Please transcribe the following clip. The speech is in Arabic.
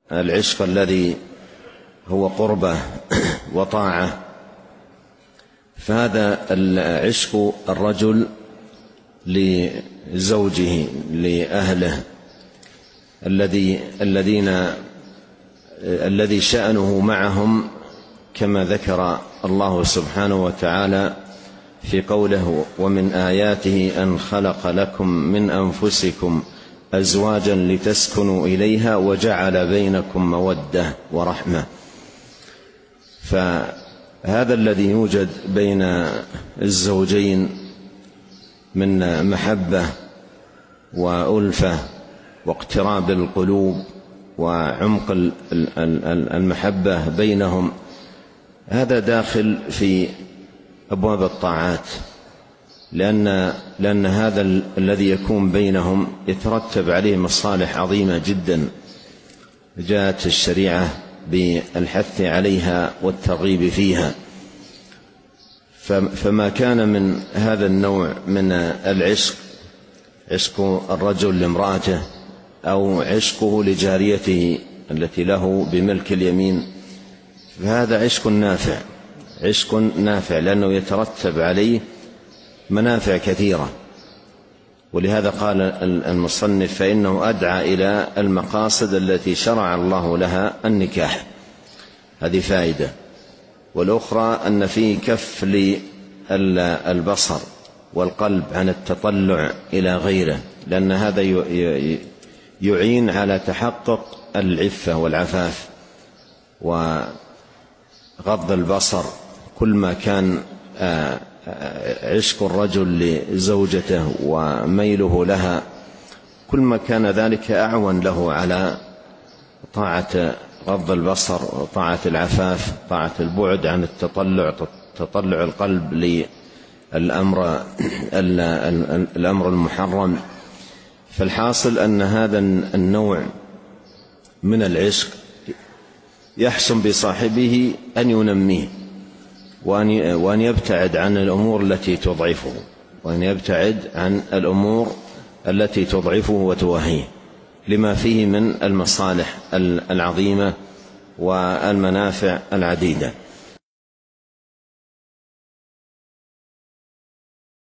العشق الذي هو قربة وطاعة، فهذا العشق الرجل لزوجه لأهله الذي شأنه معهم، كما ذكر الله سبحانه وتعالى في قوله: ومن آياته أن خلق لكم من أنفسكم أزواجا لتسكنوا إليها وجعل بينكم مودة ورحمة. فهذا الذي يوجد بين الزوجين من محبة وألفة واقتراب القلوب وعمق المحبة بينهم، هذا داخل في أبواب الطاعات، لأن هذا الذي يكون بينهم يترتب عليه مصالح عظيمة جدا جاءت الشريعة بالحث عليها والترغيب فيها. فما كان من هذا النوع من العشق، عشق الرجل لامرأته أو عشقه لجاريته التي له بملك اليمين، فهذا عشق نافع، عشق نافع لأنه يترتب عليه منافع كثيرة. ولهذا قال المصنف: فإنه أدعى إلى المقاصد التي شرع الله لها النكاح. هذه فائدة. والأخرى أن فيه كف للبصر والقلب عن التطلع إلى غيره، لأن هذا يعين على تحقق العفة والعفاف وغض البصر. كل ما كان عشق الرجل لزوجته وميله لها، كل ما كان ذلك أعون له على طاعة غض البصر وطاعة العفاف، طاعة البعد عن تطلع القلب للأمر المحرم. فالحاصل أن هذا النوع من العشق يحسن بصاحبه أن ينميه وأن يبتعد عن الأمور التي تضعفه، وأن يبتعد عن الأمور التي تضعفه وتوهيه، لما فيه من المصالح العظيمة والمنافع العديدة.